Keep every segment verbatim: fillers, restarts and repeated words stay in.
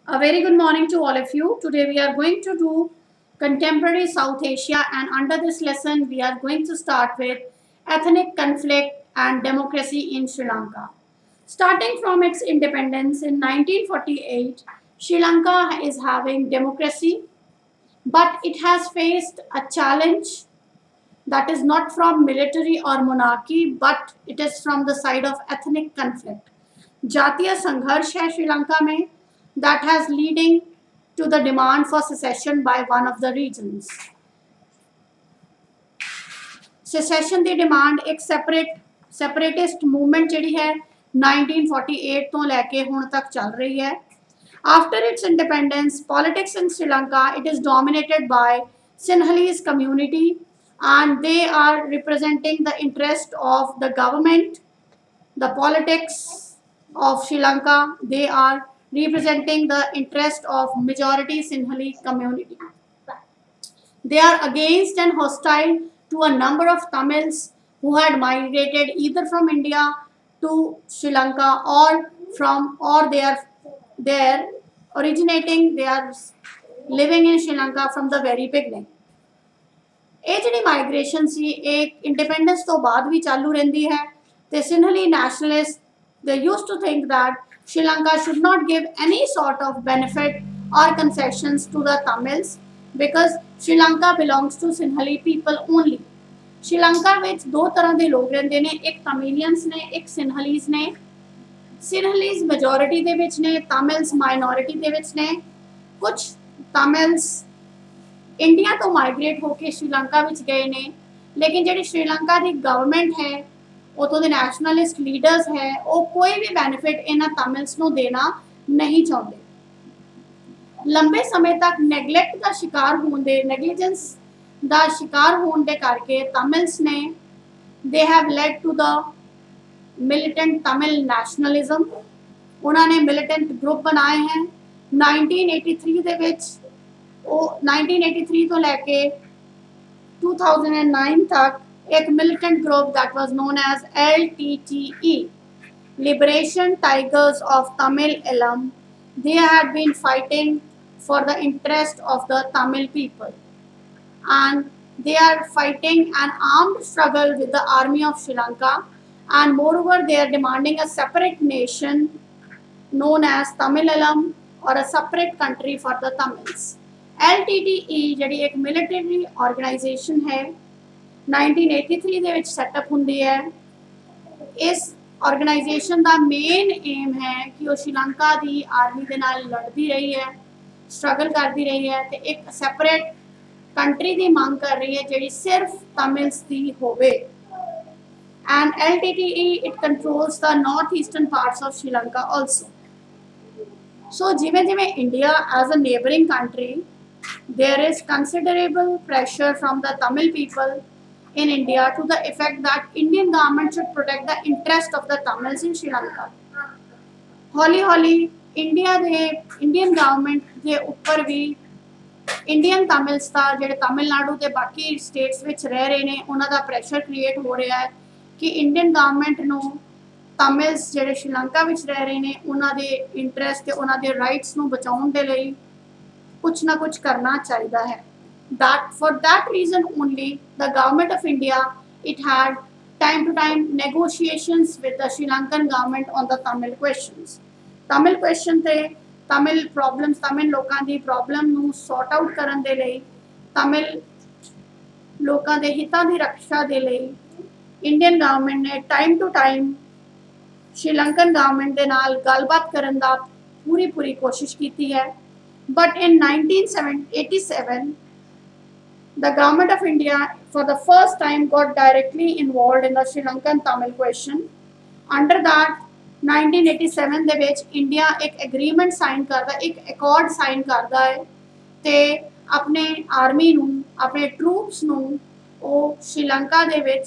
A very good morning to all of you. Today we are going to do contemporary South Asia, and under this lesson we are going to start with ethnic conflict and democracy in Sri Lanka. Starting from its independence in nineteen forty-eight, Sri Lanka is having democracy, but it has faced a challenge that is not from military or monarchy, but it is from the side of ethnic conflict. जातीय संघर्ष है श्रीलंका में that has leading to the demand for secession by one of the regions. Secession ਦੀ demand एक separate separatist movement ਜਿਹੜੀ ਹੈ nineteen forty-eight ਤੋਂ ਲੈ ਕੇ ਹੁਣ ਤੱਕ ਚੱਲ ਰਹੀ ਹੈ. After its independence, politics in Sri Lanka it is dominated by Sinhalese community and they are representing the interest of the government, the politics of Sri Lanka. They are representing the interest of majority Sinhali community. They are against and hostile to a number of Tamils who had migrated either from India to Sri Lanka or from or they are there originating, they are living in Sri Lanka from the very beginning. ਇਹ ਜਿਹੜੀ migration ਸੀ ਇਹ independence ਤੋਂ ਬਾਅਦ ਵੀ ਚਾਲੂ ਰਹਿੰਦੀ ਹੈ ਤੇ Sinhali nationalist they used to think that Sri Lanka should not give any sort of benefit or concessions to the Tamils because Sri Lanka belongs to Sinhali people only. Sri Lanka ਵਿੱਚ ਦੋ ਤਰ੍ਹਾਂ ਦੇ ਲੋਕ ਰਹਿੰਦੇ ਨੇ, ਇੱਕ ਤਮਿਲੀਅਨਸ ਨੇ, ਇੱਕ ਸਿੰਹਲੀਜ਼ ਨੇ. ਸਿੰਹਲੀਜ਼ ਮੈਜੋਰਿਟੀ ਦੇ ਵਿੱਚ ਨੇ, ਤਮਿਲਸ ਮਾਈਨੋਰਿਟੀ ਦੇ ਵਿੱਚ ਨੇ. ਕੁਝ ਤਮਿਲਸ ਇੰਡੀਆ ਤੋਂ ਮਾਈਗ੍ਰੇਟ ਹੋ ਕੇ ਸ਼੍ਰੀਲੰਕਾ ਵਿੱਚ ਗਏ ਨੇ, ਲੇਕਿਨ ਜਿਹੜੀ ਸ਼੍ਰੀਲੰਕਾ ਦੀ ਗਵਰਨਮੈਂਟ ਹੈ ਉਤੋਂ ਦੇ ਨੈਸ਼ਨਲਿਸਟ ਲੀਡਰਸ ਹੈ ਉਹ ਕੋਈ ਵੀ ਬੈਨੀਫਿਟ ਇਹਨਾਂ ਤਮਿਲਸ ਨੂੰ ਦੇਣਾ ਨਹੀਂ ਚਾਹੁੰਦੇ. ਲੰਬੇ ਸਮੇਂ ਤੱਕ ਨੈਗਲੈਕਟ ਦਾ ਸ਼ਿਕਾਰ ਹੋਣ ਦੇ ਨੈਗਲੀਜੈਂਸ ਦਾ ਸ਼ਿਕਾਰ ਹੋਣ ਦੇ ਕਰਕੇ ਤਮਿਲਸ ਨੇ they have led to the militant Tamil nationalism. ਉਹਨਾਂ ਨੇ ਮਿਲੀਟੈਂਟ ਗਰੁੱਪ ਬਣਾਏ ਹੈ. nineteen eighty-three ਦੇ ਵਿੱਚ ਉਹ nineteen eighty-three ਤੋਂ ਲੈ ਕੇ two thousand nine तक एक militant group that was known as L T T E, Liberation Tigers of Tamil Eelam. They had been fighting for the interest of the Tamil people and they are fighting an armed struggle with the army of Sri Lanka, and moreover they are demanding a separate nation known as Tamil Eelam or a separate country for the Tamils. L T T E ਜਿਹੜੀ ਇੱਕ military organization है nineteen eighty-three ਦੇ ਵਿੱਚ setup ਹੁੰਦੀ ਹੈ. ਇਸ organisation ਦਾ main aim ਹੈ ਕਿ ਉਹ ਸ਼੍ਰੀਲੰਕਾ ਦੀ ਆਰਮੀ ਦੇ ਨਾਲ ਲੜਦੀ ਰਹੀ ਹੈ, ਸਟਰਗਲ ਕਰਦੀ ਰਹੀ ਹੈ ਤੇ ਇੱਕ ਸੈਪਰੇਟ ਕੰਟਰੀ ਦੀ ਮੰਗ ਕਰ ਰਹੀ ਹੈ ਜਿਹੜੀ ਸਿਰਫ ਤਮਿਲਸ ਦੀ ਹੋਵੇ. And L T T E it controls the north eastern parts of Sri Lanka also. So ਜਿਵੇਂ ਜਿਵੇਂ India as a neighboring country there is considerable pressure from the Tamil people in India to the effect that Indian government should protect the interest of the Tamils in Sri Lanka. हौली हौली India दे Indian government के ऊपर भी Indian Tamils का ਜਿਹੜੇ तमिलनाडु ਤੇ ਬਾਕੀ status ਵਿੱਚ ਰਹਿ ਰਹੇ ਨੇ ਉਹਨਾਂ ਦਾ ਪ੍ਰੈਸ਼ਰ ਕ੍ਰੀਏਟ ਹੋ ਰਿਹਾ ਹੈ ਕਿ ਇੰਡੀਅਨ ਗਵਰਨਮੈਂਟ ਨੂੰ ਤਮਿਲਸ ਜਿਹੜੇ ਸ਼੍ਰੀਲੰਕਾ ਵਿੱਚ ਰਹਿ ਰਹੇ ਨੇ ਉਹਨਾਂ ਦੇ ਇੰਟਰਸਟ ਤੇ ਉਹਨਾਂ ਦੇ ਰਾਈਟਸ ਨੂੰ ਬਚਾਉਣ ਦੇ ਲਈ ਕੁਝ ਨਾ ਕੁਝ ਕਰਨਾ ਚਾਹੀਦਾ ਹੈ. That for that reason only the government of India it had time to time negotiations with the Sri Lankan government on the Tamil questions. Tamil question ਤੇ Tamil problems Tamil ਲੋਕਾਂ ਦੀ ਪ੍ਰੋਬਲਮ ਨੂੰ ਸੌਰਟ ਆਊਟ ਕਰਨ ਦੇ ਲਈ Tamil ਲੋਕਾਂ ਦੇ ਹਿੱਤਾਂ ਦੀ ਰੱਖਿਆ ਦੇ ਲਈ ਇੰਡੀਅਨ ਗਵਰਨਮੈਂਟ ਨੇ time to time Sri Lankan government ਦੇ ਨਾਲ ਗੱਲਬਾਤ ਕਰਨ ਦਾ ਪੂਰੀ ਪੂਰੀ ਕੋਸ਼ਿਸ਼ ਕੀਤੀ ਹੈ. But in nineteen eighty-seven the government of India for the first time got directly involved in the Sri Lankan Tamil question. Under that nineteen eighty-seven ਦੇ ਵਿੱਚ ਇੰਡੀਆ ਇੱਕ ਐਗਰੀਮੈਂਟ ਸਾਈਨ ਕਰਦਾ, ਇੱਕ ਅਕੋਰਡ ਸਾਈਨ ਕਰਦਾ ਹੈ ਤੇ ਆਪਣੇ ਆਰਮੀ ਨੂੰ ਆਪਣੇ ਟਰੂਪਸ ਨੂੰ ਉਹ ਸ਼੍ਰੀਲੰਕਾ ਦੇ ਵਿੱਚ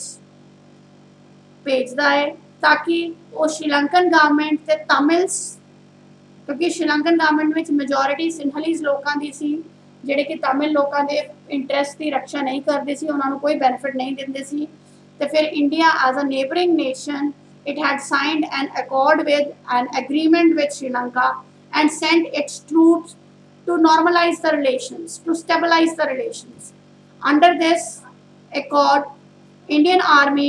ਭੇਜਦਾ ਹੈ ਤਾਂ ਕਿ ਉਹ ਸ਼੍ਰੀਲੰਕਨ ਗਵਰਨਮੈਂਟ ਤੇ ਤਮਿਲਸ ਕਿਉਂਕਿ ਸ਼੍ਰੀਲੰਕਨ ਗਵਰਨਮੈਂਟ ਵਿੱਚ ਮੈਜੋਰਿਟੀ ਸਿੰਹਲੀਜ਼ ਲੋਕਾਂ ਦੀ ਸੀ ਜਿਹੜੇ ਕਿ ਤਮਿਲ ਲੋਕਾਂ ਦੇ ਇੰਟਰਸਟ ਦੀ ਰੱਖਿਆ ਨਹੀਂ ਕਰਦੇ ਸੀ, ਉਹਨਾਂ ਨੂੰ ਕੋਈ ਬੈਨੀਫਿਟ ਨਹੀਂ ਦਿੰਦੇ ਸੀ ਤੇ ਫਿਰ India as a neighbouring nation it had signed an accord with an agreement with Sri Lanka and sent its troops to normalize the relations, to stabilize the relations. Under this accord, Indian Army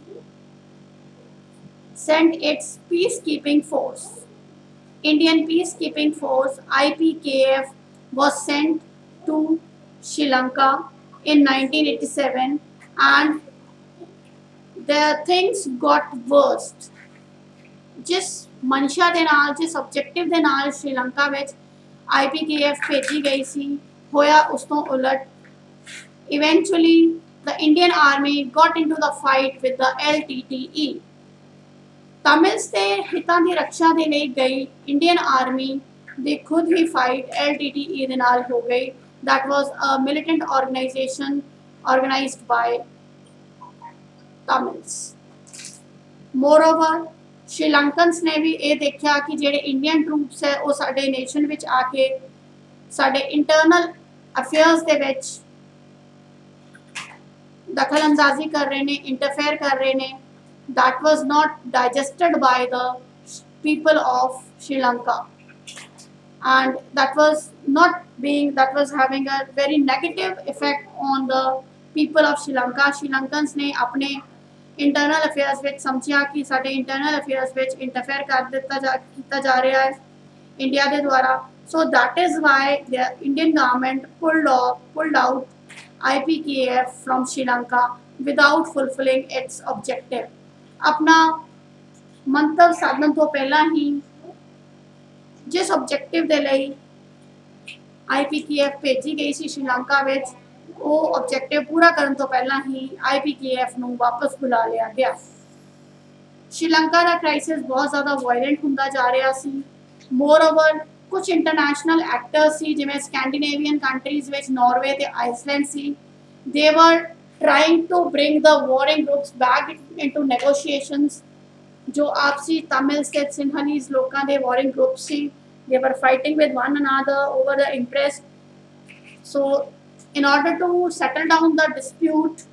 sent its peacekeeping force. Indian peacekeeping force I P K F was sent to Sri Lanka in nineteen eighty-seven, and the things got worse. जिस मंशा ਦੇ ਨਾਲ जिस objective ਦੇ ਨਾਲ श्रीलंका ਵਿੱਚ I P K F ਭੇਜੀ ਗਈ ਸੀ ਹੋਇਆ ਉਸ ਤੋਂ ਉਲਟ. Eventually the Indian army got into the fight with the L T T E. Tamils ਦੇ ਹਿੱਤਾਂ ਦੀ ਰੱਖਿਆ ਦੇ ਲਈ ਗਈ ਇੰਡੀਅਨ ਆਰਮੀ ਦੇ ਖੁਦ ਹੀ fight L T T E ਦੇ ਨਾਲ ਹੋ ਗਈ. That was a militant organization organized by Tamils. Moreover, Sri Lankans ने भी ये देखा कि जेडे इंडियन ट्रूप्स है वो साडे नेशन विच आके साडे इंटरनल अफेयर्स दे विच दखल अंदाजी कर रहे ने, इंटरफेयर कर रहे ने. That was not digested by the people of Sri Lanka, and that was not being that was having a very negative effect on the people of Sri Lanka. Sri Lankans ने अपने internal affairs विच समझिया कि साडे internal affairs विच interfere कर दिता जा किया जा रहा है इंडिया के द्वारा. So that is why the Indian government pulled off pulled out I P K F from Sri Lanka without fulfilling its objective. अपना मंतव साधन तो पहला ही जिस ऑब्जेक्टिव दे लई I P K F भेजी गई सी श्रीलंका विच वो ऑब्जेक्टिव पूरा करने तो पहला ही I P K F नूं वापस बुला लिया गया. श्रीलंका का क्राइसिस बहुत ज़्यादा वायलेंट होंदा जा रहा सी. मोर ओवर कुछ इंटरनेशनल एक्टर्स सी जिवें स्कैंडिनेवियन कंट्रीज़ विच नॉर्वे ते आइसलैंड सी. They were trying to bring the warring groups back into negotiations. जो आपसी तमिल से सिंहलीज लोगों के warring groups C, they were fighting with one another over the interest. So in order to settle down the dispute,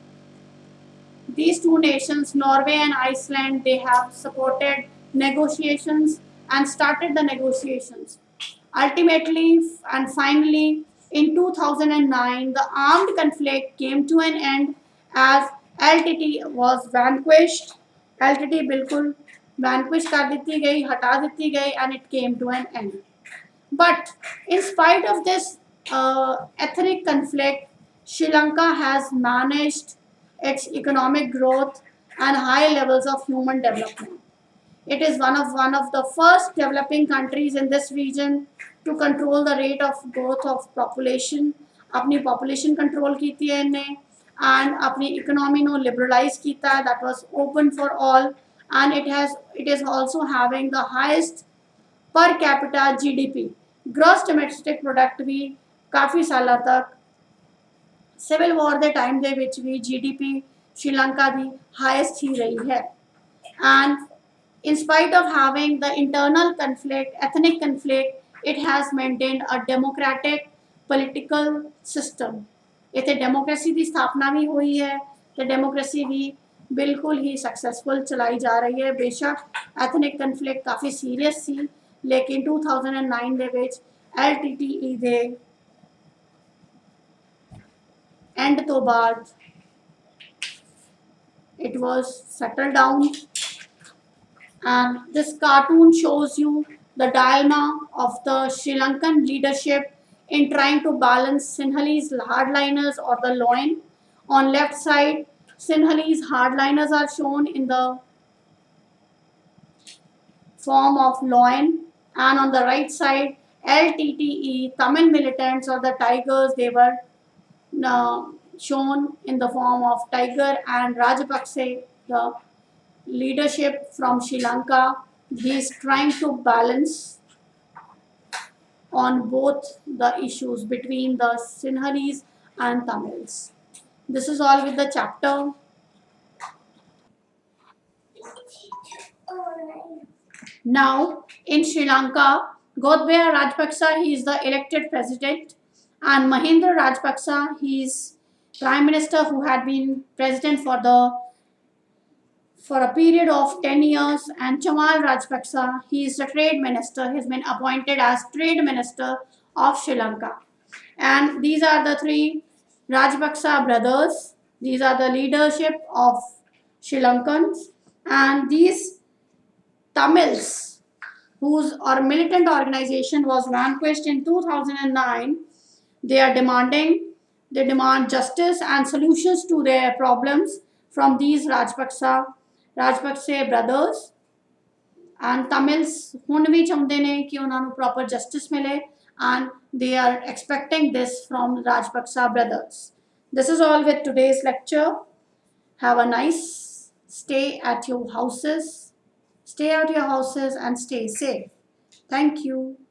these two nations, Norway and Iceland, they have supported negotiations and started the negotiations. Ultimately and finally, in two thousand nine, the armed conflict came to an end as L T T E was vanquished. L T T E बिल्कुल vanquish कर दी गई, हटा दी गई, and it came to an end. But in spite of this uh, ethnic conflict, Sri Lanka has managed its economic growth and high levels of human development. It is one of one of the first developing countries in this region to control the rate of growth of population. अपनी population control की थी इन्हें and अपनी economy नो liberalize किया. That was open for all, and it has it is also having the highest per capita G D P, gross domestic product भी काफ़ी सालों तक civil war दे time दे विच भी G D P श्रीलंका दी highest ही रही है. And in spite of having the internal conflict, ethnic conflict, it has maintained a democratic political system. इतने democracy की स्थापना भी हुई है तो डेमोक्रेसी भी बिल्कुल ही सक्सेसफुल चलाई जा रही है. बेशक एथनिक कन्फ्लिक्ट काफ़ी सीरियस सी, लेकिन two thousand nine दे विच L T T E दे एंड तो बाद it was settled down. And this cartoon shows you the dilemma of the Sri Lankan leadership in trying to balance Sinhalese hardliners or the loin. On left side, Sinhalese hardliners are shown in the form of loin, and on the right side, L T T E, Tamil militants or the tigers, they were uh, shown in the form of tiger, and Rajapaksa, the leadership from Sri Lanka, he is trying to balance on both the issues between the Sinhalese and Tamils. This is all with the chapter. Now in Sri Lanka, Gotabaya Rajapaksa, he is the elected president, and Mahinda Rajapaksa, he is prime minister who had been president for the for a period of ten years, and Chamal Rajapaksa, he is the trade minister. He has been appointed as trade minister of Sri Lanka. And these are the three Rajapaksa brothers. These are the leadership of Sri Lankans, and these Tamils, whose or militant organization was vanquished in two thousand nine, they are demanding, they demand justice and solutions to their problems from these Rajapaksa, Rajapaksa brothers. And Tamils ਹੁਣ ਵੀ ਚਾਹੁੰਦੇ ਨੇ ਕਿ ਉਹਨਾਂ ਨੂੰ proper justice ਮਿਲੇ, and they are expecting this from Rajapaksa brothers. This is all with today's lecture. Have a nice stay at your houses. Stay out your houses and stay safe. Thank you.